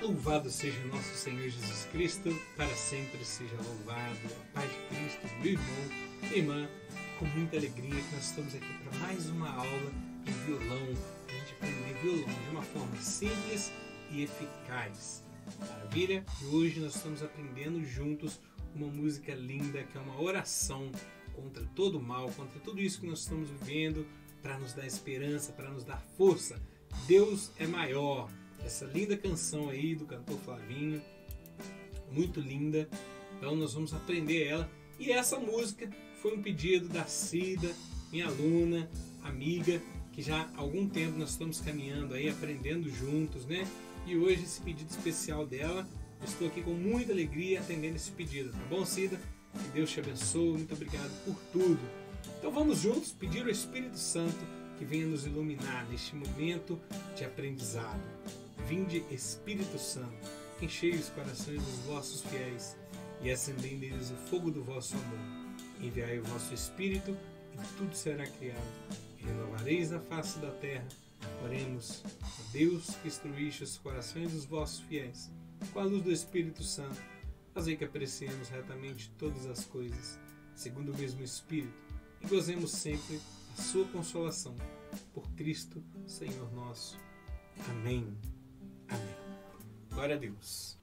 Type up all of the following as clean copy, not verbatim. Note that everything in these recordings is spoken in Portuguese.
Louvado seja nosso Senhor Jesus Cristo, para sempre seja louvado. A paz de Cristo, meu irmão, minha irmã, com muita alegria que nós estamos aqui para mais uma aula de violão, a gente aprender violão de uma forma simples e eficaz. Maravilha? E hoje nós estamos aprendendo juntos uma música linda que é uma oração contra todo o mal, contra tudo isso que nós estamos vivendo, para nos dar esperança, para nos dar força. Deus é maior. Essa linda canção aí do cantor Flavinho, muito linda. Então nós vamos aprender ela. E essa música foi um pedido da Cida, minha aluna, amiga, que já há algum tempo nós estamos caminhando aí, aprendendo juntos, né? E hoje esse pedido especial dela, eu estou aqui com muita alegria atendendo esse pedido, tá bom, Cida? Que Deus te abençoe, muito obrigado por tudo. Então vamos juntos pedir ao Espírito Santo que venha nos iluminar neste momento de aprendizado. Vinde, Espírito Santo, enchei os corações dos vossos fiéis e acendei neles o fogo do vosso amor. Enviai o vosso Espírito e tudo será criado. E renovareis a face da terra. Oremos, ó Deus, que instruíste os corações dos vossos fiéis com a luz do Espírito Santo. Fazei que apreciemos retamente todas as coisas, segundo o mesmo Espírito, e gozemos sempre a sua consolação. Por Cristo, Senhor nosso. Amém. Amém. Glória a Deus.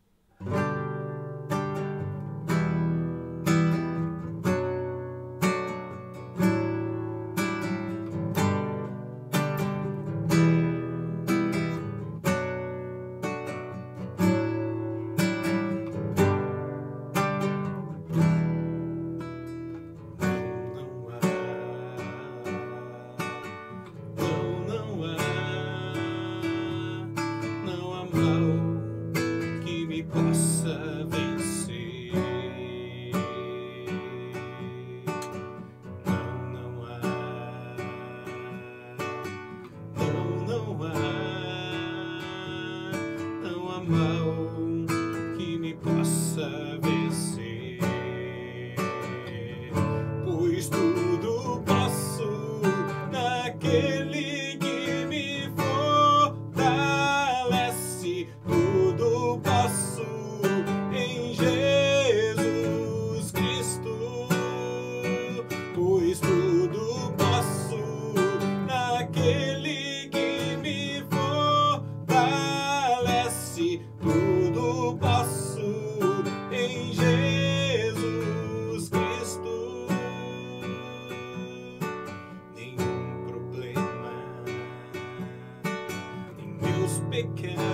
Pecados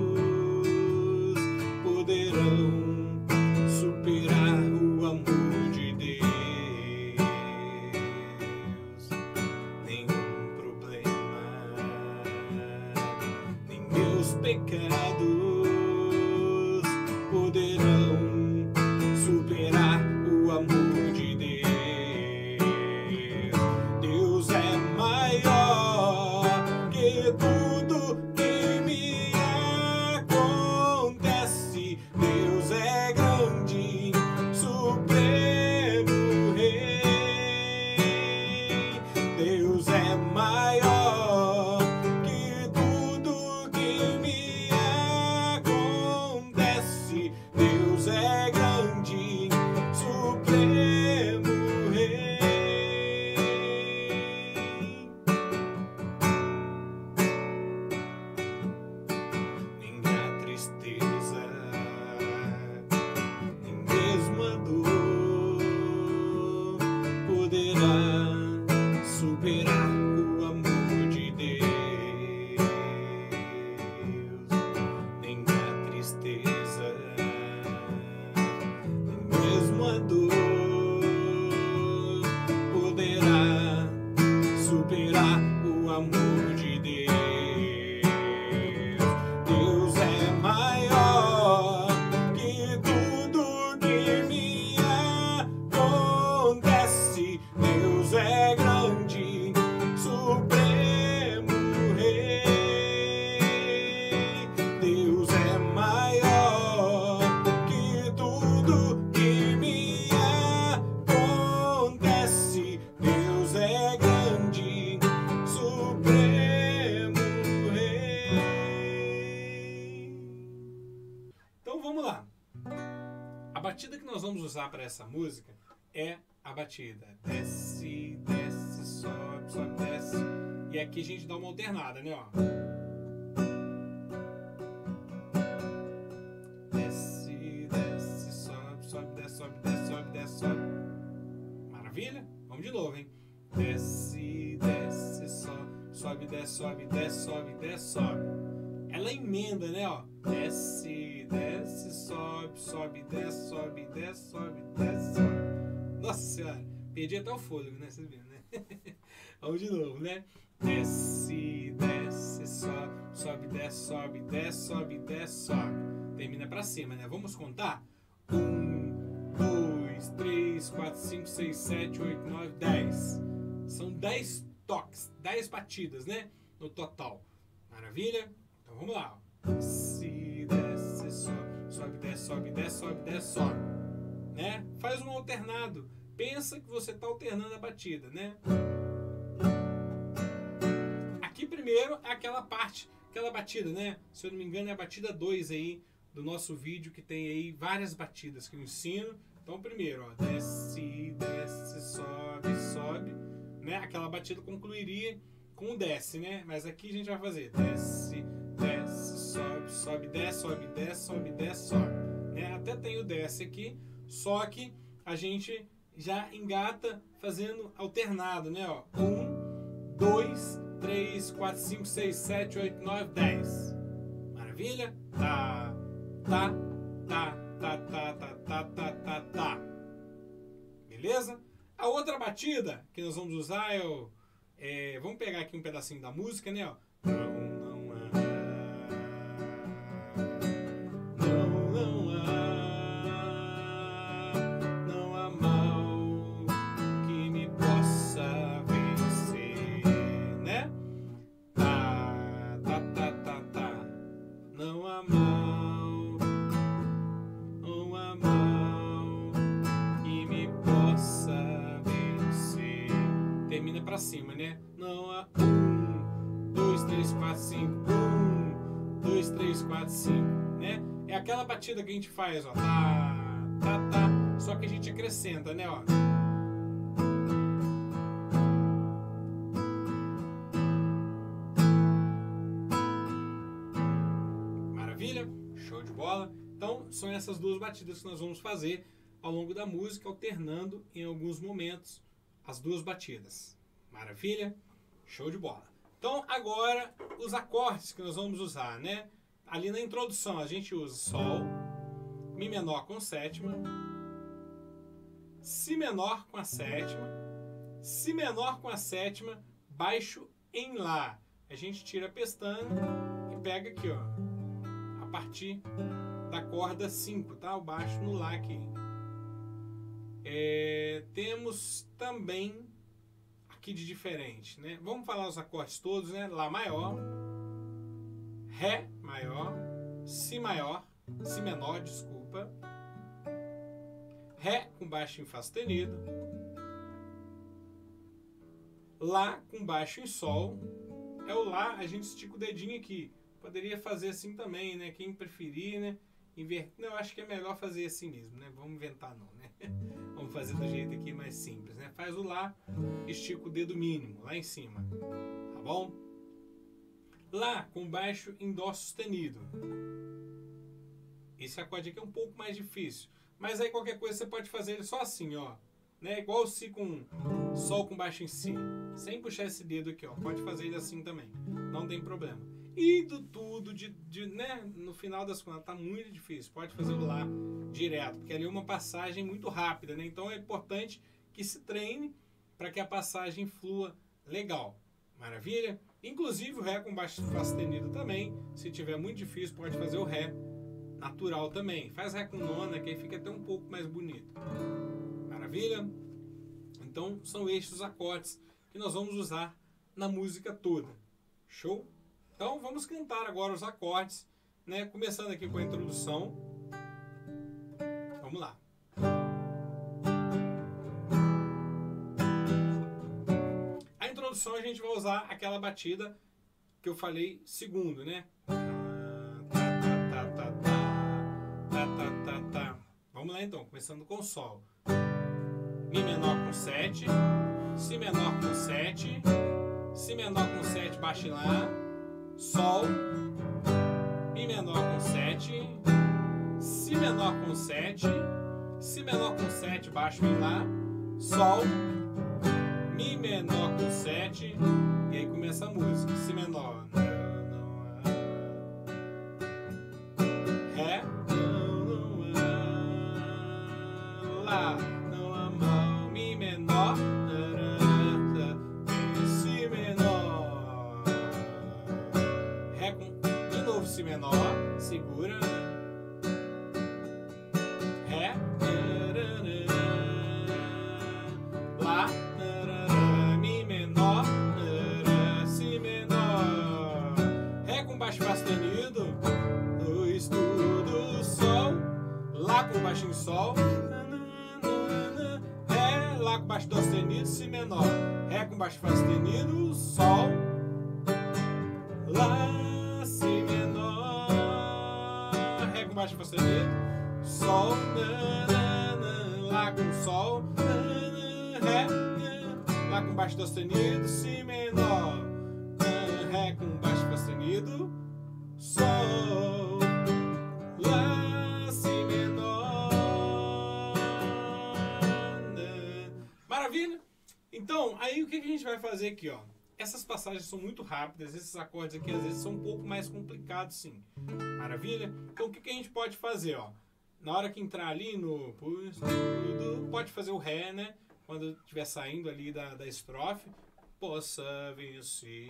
poderão superar o amor de Deus. Nenhum problema, nem meus pecados poderão superar o amor de Deus. Deus é maior que tudo. Superar o amor de Deus, nem a tristeza, nem mesmo a dor poderá superar o amor de Deus. Deus é maior que tudo que me acontece. Deus é grande, usar para essa música é a batida. Desce, desce, sobe, sobe, desce. E aqui a gente dá uma alternada, né? Ó. Desce, desce, sobe, sobe, desce, sobe, desce, sobe, desce, sobe. Maravilha? Vamos de novo, hein? Desce, desce, sobe, sobe, desce, sobe, desce, sobe, desce, sobe. Ela emenda, né? Ó. Desce, desce, sobe, sobe, desce, sobe, desce, sobe, desce, sobe. Nossa Senhora, perdi até o fôlego, né? Vocês viram, né? Vamos de novo, né? Desce, desce, sobe, sobe, desce, sobe, desce, sobe, desce, sobe. Termina pra cima, né? Vamos contar? 1, 2, 3, 4, 5, 6, 7, 8, 9, 10. São 10 toques, 10 batidas, né? No total. Maravilha? Então vamos lá. Desce, desce, sobe, sobe, desce, sobe, desce, sobe, desce, sobe. Né? Faz um alternado. Pensa que você está alternando a batida, né? Aqui primeiro é aquela parte, aquela batida, né? Se eu não me engano é a batida 2 aí do nosso vídeo, que tem aí várias batidas que eu ensino. Então primeiro, ó, desce, desce, sobe, sobe, né? Aquela batida concluiria com o desce, né? Mas aqui a gente vai fazer desce, desce, sobe, sobe, desce, sobe, desce, sobe, desce, sobe, né? Até tem o desce aqui, só que a gente já engata fazendo alternado, né? Ó, 1, 2, 3, 4, 5, 6, 7, 8, 9, 10. Maravilha? Tá, tá, tá, tá, tá, tá, tá, tá, tá, tá. Beleza? A outra batida que nós vamos usar é o... vamos pegar aqui um pedacinho da música, né? Ó. Não há mal que me possa vencer, né? Tá, tá, tá, tá, tá. Não há mal, não há mal que me possa vencer. Termina pra cima, né? Não há 1, 2, 3, 4, 5. 1, 2, 3, 4, 5, né? É aquela batida que a gente faz, ó. Tá, tá, tá. Só que a gente acrescenta, né? Ó. Maravilha? Show de bola? Então, são essas duas batidas que nós vamos fazer ao longo da música, alternando em alguns momentos as duas batidas. Maravilha? Show de bola. Então, agora, os acordes que nós vamos usar, né? Ali na introdução, a gente usa Sol, Mi menor com sétima, Si menor com a sétima, Si menor com a sétima, baixo em Lá. A gente tira a pestana e pega aqui, ó, a partir da corda 5, tá? O baixo no Lá aqui. Temos também aqui de diferente, né? Vamos falar os acordes todos, né? Lá maior, Ré maior, Si maior, Si menor, desculpa, Ré com baixo em Fá sustenido, Lá com baixo em Sol. É o Lá, a gente estica o dedinho aqui. Poderia fazer assim também, né? Quem preferir, né? Não, acho que é melhor fazer assim mesmo, né? Vamos inventar não, né? Vamos fazer do jeito aqui mais simples, né? Faz o Lá, estica o dedo mínimo lá em cima, tá bom? Lá com baixo em Dó sustenido. Esse acorde aqui é um pouco mais difícil, mas aí qualquer coisa você pode fazer ele só assim, ó, né? Igual o Si com Sol com baixo em Si, sem puxar esse dedo aqui, ó. Pode fazer ele assim também, não tem problema. E do tudo, né? No final das contas, tá muito difícil. Pode fazer o Lá direto, porque ali é uma passagem muito rápida, né? Então é importante que se treine para que a passagem flua legal. Maravilha? Inclusive o Ré com baixo Fá sustenido também. Se tiver muito difícil, pode fazer o Ré natural também. Faz Ré com nona, que aí fica até um pouco mais bonito. Maravilha? Então são estes os acordes que nós vamos usar na música toda. Show? Então vamos cantar agora os acordes, né? Começando aqui com a introdução. Vamos lá. A introdução a gente vai usar aquela batida que eu falei segundo, né? Vamos Vamos lá então, começando com Sol. Mi menor com 7, Si menor com 7, Si menor com 7, baixo em Lá, Sol, Mi menor com 7, Si menor com 7, Si menor com 7, baixo em Lá, Sol, Mi menor com 7, e aí começa a música. Si menor, Ré, Lá, Mi menor, Si menor, Ré com, de novo Si menor, segura, Ré, Lá, Mi menor, Si menor, Ré com baixo sustenido, do estudo, Sol, Lá com baixinho Sol, Ré, Lá com baixo Dó sustenido, Si menor, Ré com baixo Fá sustenido, Sol, Lá, Si menor, Ré com baixo Fá sustenido, Sol, Lá com Sol, Ré, Lá com baixo Dó sustenido, Si menor, Ré com baixo Fá sustenido, Sol, Lá, Si menor. Maravilha? Então, aí o que a gente vai fazer aqui, ó? Essas passagens são muito rápidas, esses acordes aqui às vezes são um pouco mais complicados, sim. Maravilha? Então, o que a gente pode fazer, ó? Na hora que entrar ali no pode fazer o Ré, né? Quando estiver saindo ali da estrofe, possa vencer,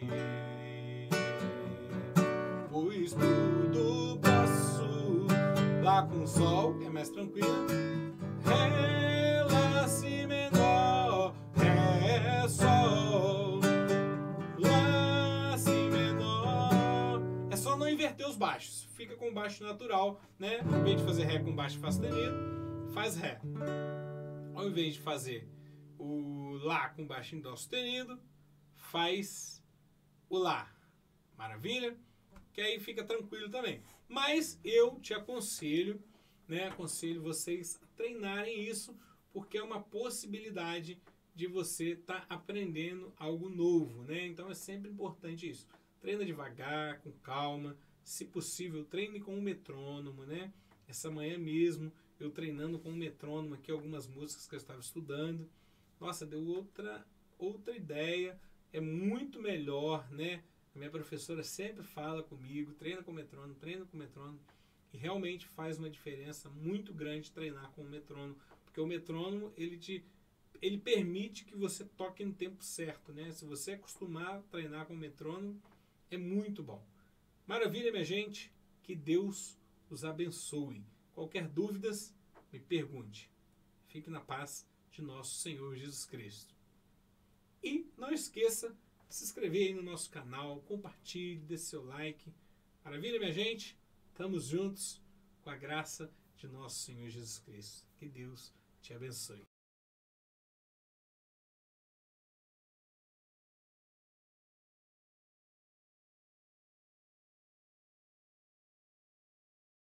pois tudo posso. Lá com Sol, que é mais tranquilo. Ré, Lá, Si menor, Ré, Sol, Lá, Si menor. É só não inverter os baixos. Fica com o baixo natural, né? Ao invés de fazer Ré com baixo Fá sustenido, faz Ré. Ao invés de fazer o Lá com baixo em Dó sustenido, faz o Lá. Maravilha? Que aí fica tranquilo também. Mas eu te aconselho, né? Aconselho vocês a treinarem isso, porque é uma possibilidade de você estar aprendendo algo novo, né? Então é sempre importante isso. Treina devagar, com calma. Se possível, treine com um metrônomo, né? Essa manhã mesmo, eu treinando com um metrônomo aqui, algumas músicas que eu estava estudando. Nossa, deu outra ideia. É muito melhor, né? A minha professora sempre fala comigo, treina com metrônomo, e realmente faz uma diferença muito grande treinar com o metrônomo, porque o metrônomo, ele permite que você toque no tempo certo, né? Se você acostumar a treinar com o metrônomo, é muito bom. Maravilha, minha gente, que Deus os abençoe. Qualquer dúvidas, me pergunte. Fique na paz de nosso Senhor Jesus Cristo. E não esqueça de se inscrever aí no nosso canal, compartilhe, dê seu like. Maravilha, minha gente? Estamos juntos com a graça de nosso Senhor Jesus Cristo. Que Deus te abençoe.